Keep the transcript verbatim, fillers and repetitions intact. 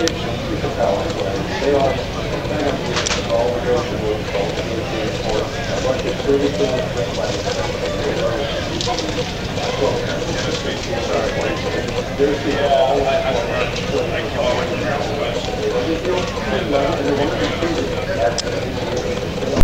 They are kind of all negotiable, all negotiable, or like it's really good.